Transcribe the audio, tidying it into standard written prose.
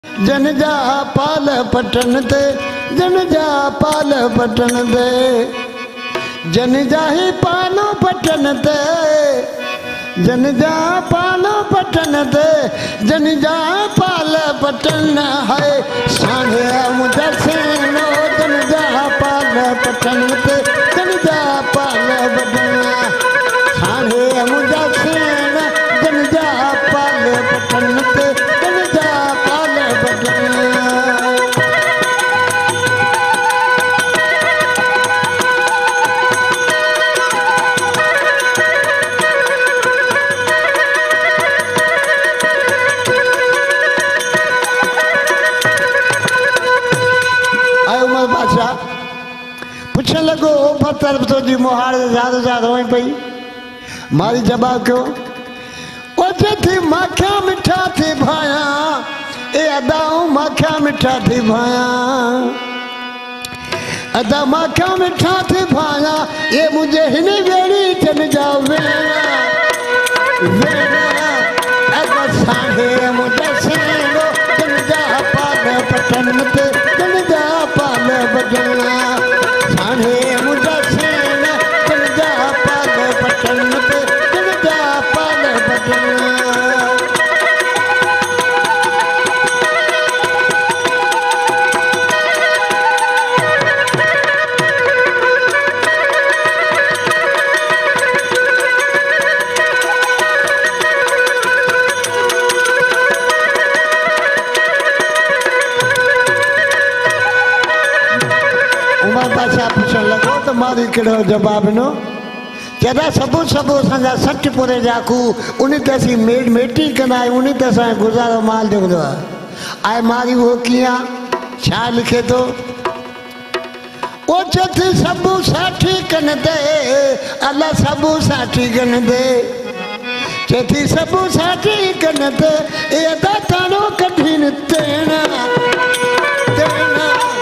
जन जा पाल पटन ते जन जा पाल पटन ते जन जा ही पालो पटन ते जन जा पालो पटन ते जन जा पाल पटन है सांगे मुझे सेनो जन जा पाल पटन ते जन जा पाल पटन सांगे मुझे सेनो जन जा पाल पटन ते जन जा पाल पटन पूछने लगो तरफ तो जी मोहार ज्यादा होई पई मारी जवाब क्यों ओजे थी माखिया मिठा थी भाया ए अदाऊं माखिया मिठा थी भाया अदा माखिया मिठा थी भाया ये मुझे हिनी वेड़ी चन जाओ वेड़ा वेड़ा अदा सांगे मुझे सेनो चन जा पाल पटन ते चन जा पाल बदला सांगे मुझे सेना चन जा पाल पटन ते चन जा पाल बदला पूछण लगो तो मारी कहिड़ो जवाब नो चदा सबू सबू असांजा सठ पुरे जाकू उन ते असीं मेटी कंदा आहियूं उन ते असांजो गुज़ारो माल ॾींदो आहे आए मारी वो कीअं छा लिखे थो ओ चथी सबू साठी कन दे अल्लाह सबू साठी कन दे चथी सबू साठी कन दे ए अदा तानो कठिन तेना तेना